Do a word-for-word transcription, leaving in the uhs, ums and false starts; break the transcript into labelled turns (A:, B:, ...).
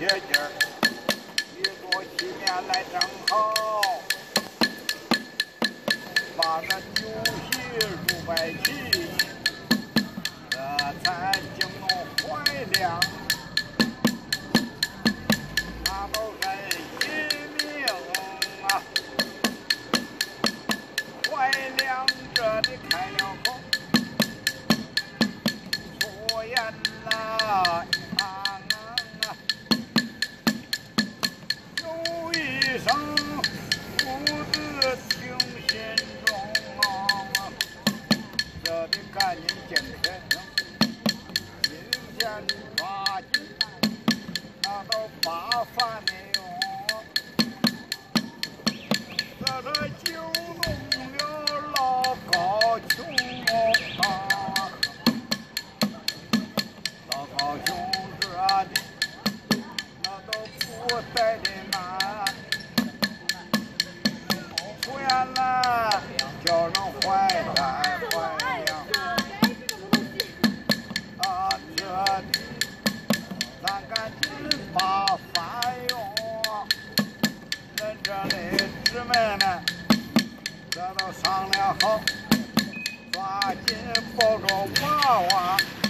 A: 些劲儿，一座西面来正好，把个酒席入摆齐，这才惊动怀良，那都是一命啊！怀良这里开了口，出言啦。 有一声不知听心中啊，这得赶紧见天生，今天抓紧，那都把饭的用，这个就弄了老高俅啊，老高俅这的。 不带的慢，出现了叫人怀山怀良啊！这里咱赶紧把饭用，恁这里姊妹们这都商量好，抓紧抱着娃娃。